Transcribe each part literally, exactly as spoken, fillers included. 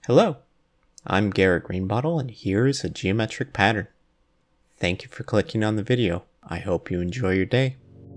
Hello, I'm Garrett Greenbottle, and here is a geometric pattern. Thank you for clicking on the video. I hope you enjoy your day.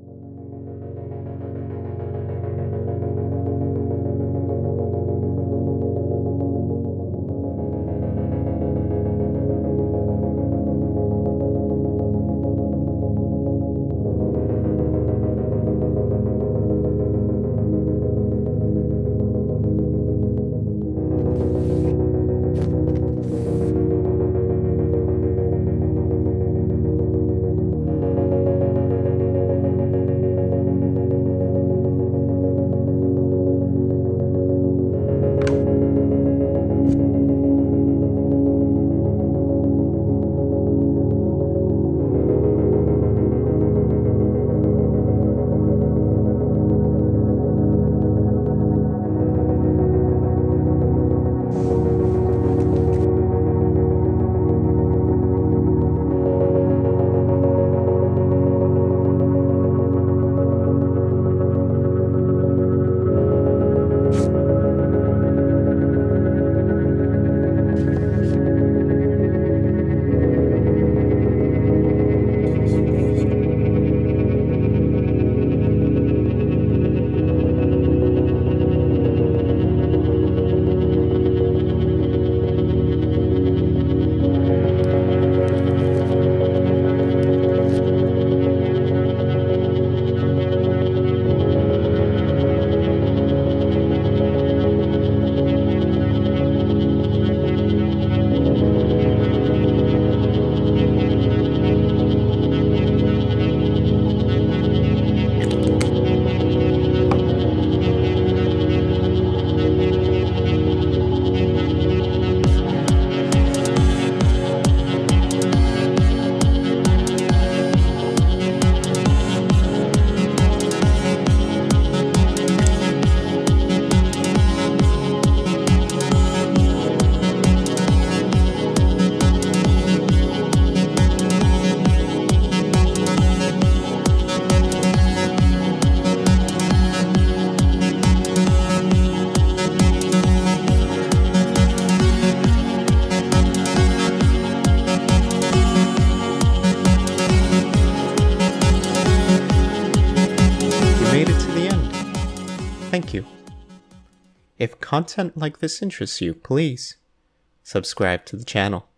Thank you. If content like this interests you, please subscribe to the channel.